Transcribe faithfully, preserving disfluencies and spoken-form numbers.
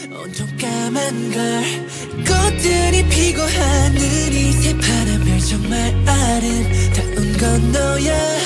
온통 까만 걸 꽃들이 피고 하늘이 새파란 별 정말 아름다운 건 너야